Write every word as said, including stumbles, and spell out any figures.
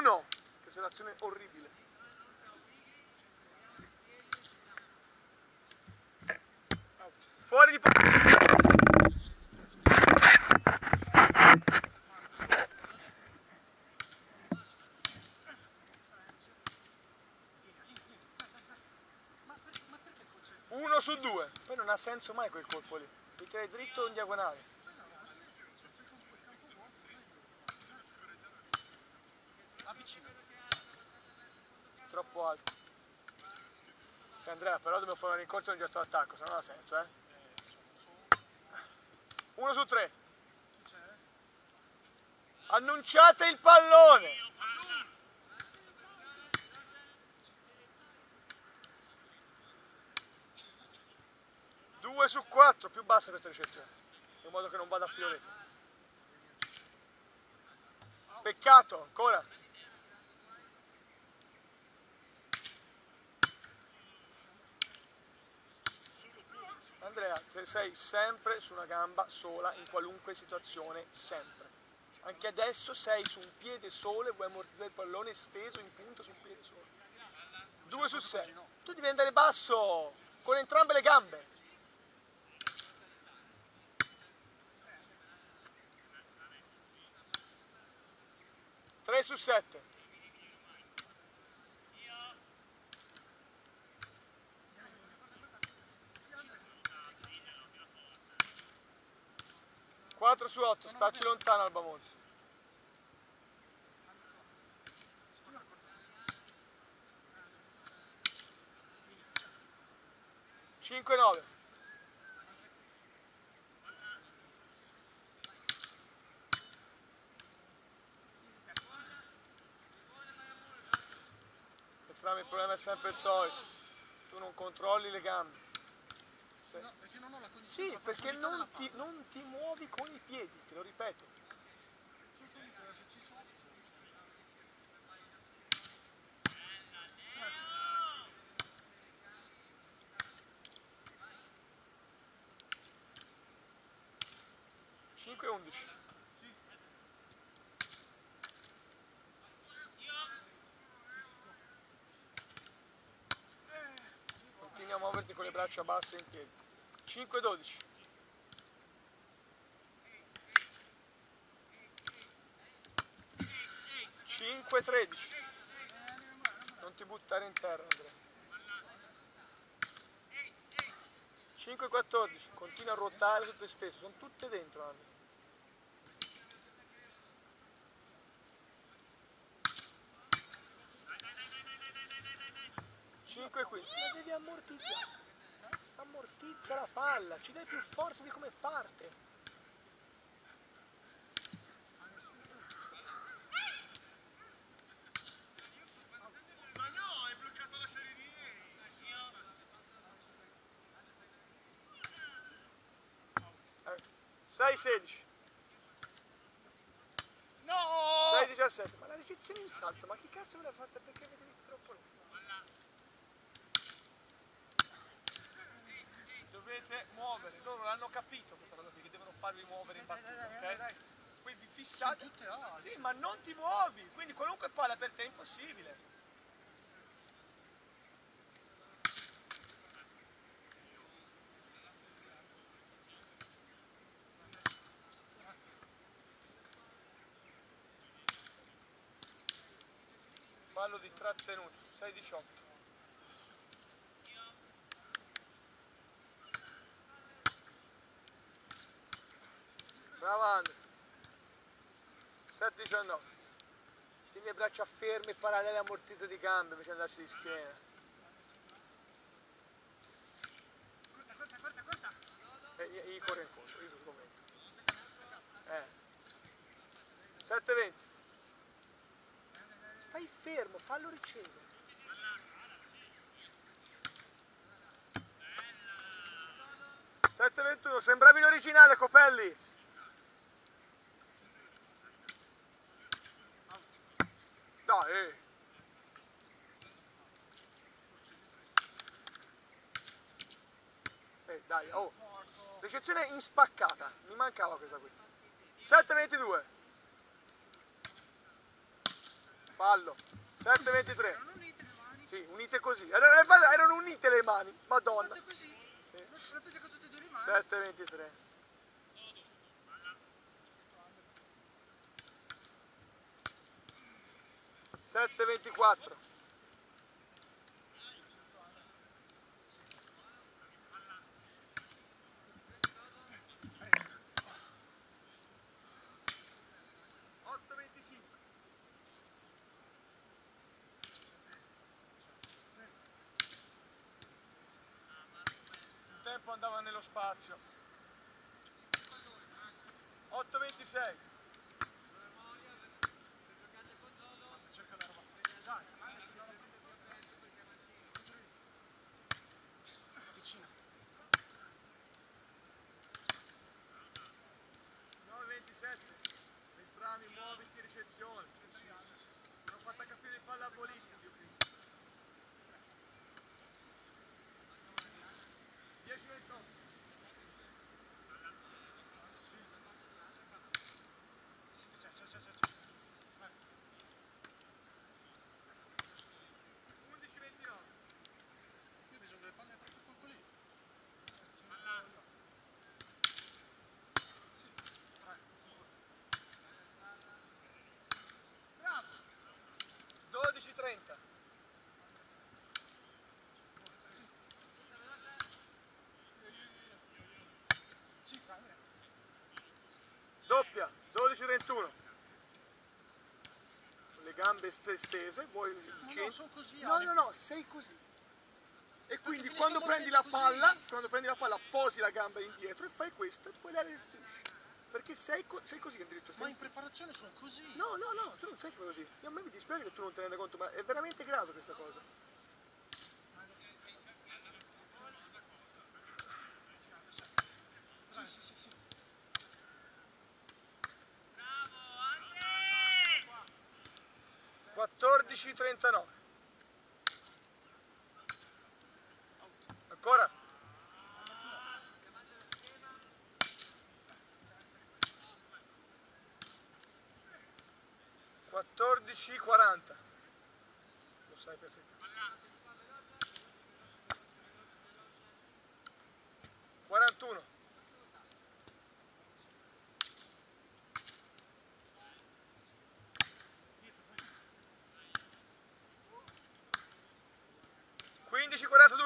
uno, che è un'azione orribile. Out. Fuori di uno su due. Poi non ha senso mai quel colpo lì. Devi tirare dritto o in diagonale. Troppo alto. Sì, Andrea, però dobbiamo fare una rincorsa e un gesto d'attacco, se no non ha senso, eh. uno su tre. Annunciate il pallone. due su quattro, più bassa questa ricezione, in modo che non vada a fioretto. Peccato, ancora. Andrea, te sei sempre su una gamba sola in qualunque situazione, sempre. Anche adesso sei su un piede solo e vuoi ammortizzare il pallone steso in punta sul piede solo. due su sei. Tu devi andare basso, con entrambe le gambe. tre su sette. quattro su otto, stacci lontano Alba Monza. cinque nove. Il problema è sempre il solito, tu non controlli le gambe. Se... No, perché non ho la condizione. Sì, perché non ti, non ti muovi con i piedi, te lo ripeto. cinque undici. Continui a muoverti con le braccia basse in piedi. cinque dodici. cinque tredici. Non ti buttare in terra, Andrea. cinque quattordici. Continua a ruotare su te stesso. Sono tutte dentro, Andrea. cinque quindici. La devi ammortizzare. Ammortizza la palla. Ci dai più forza di come parte. sei sedici. No! sei diciassette. Ma la ricezione in salto, ma chi cazzo me l'ha fatta? Perché avete visto troppo lungo? Dovete muovere, loro l'hanno capito questa cosa qui, che devono farvi muovere in battuta, ok? Quindi fissate. Sì, ma non ti muovi, quindi qualunque palla per te è impossibile. Fallo di trattenuto, sei diciotto. Bravo Andrea. sette diciannove. Tieni le braccia ferme, parallele, ammortizza di gambe invece di andarci di schiena. Corta, corta, corta, corta. E gli corre incontro, io sono convinto. Eh. sette venti. Stai fermo, fallo ricevere. sette ventuno, sembravi l'originale, Copelli. Dai. Eh, dai, oh. Ricezione in spaccata, mi mancava questa qui. sette ventidue. Fallo. sette ventitré. Erano unite le mani. Sì, unite così. Erano, erano unite le mani, madonna. Fatte così. Sì. L'ho presa con tutte e due le mani. sette ventitré. sette ventiquattro. otto venticinque. Il tempo andava nello spazio. otto ventisei. Cerca la roba. Dai, vicino. nove ventisette. Entrami, muoviti, ricezione. Non ho fatto capire i pallavolisti, Dio Cristo. dieci ventotto. C'è, c'è, c'è, c'è. undici ventinove. Io ho bisogno delle palle per quel colpo lì. Sì, tre. Bravo. dodici trenta. Sì, fai, Andrea. Doppia. dodici ventuno. Con le gambe stese, vuoi il Ma centro? no, sono così, No, Ale. no, no, sei così. E quindi finisco quando il prendi movimento la così. palla, quando prendi la palla, posi la gamba indietro e fai questo e poi la restituisci. Perché sei, co sei così addirittura. Ma Sei... in preparazione sono così. No, no, no, tu non sei così. Io a me mi dispiace che tu non te ne renda conto, ma è veramente grave questa cosa. Sì, sì, sì, sì. quattordici trentanove. Ancora. quattordici quaranta. Lo sai perfettamente. quarantuno. quindici quarantadue.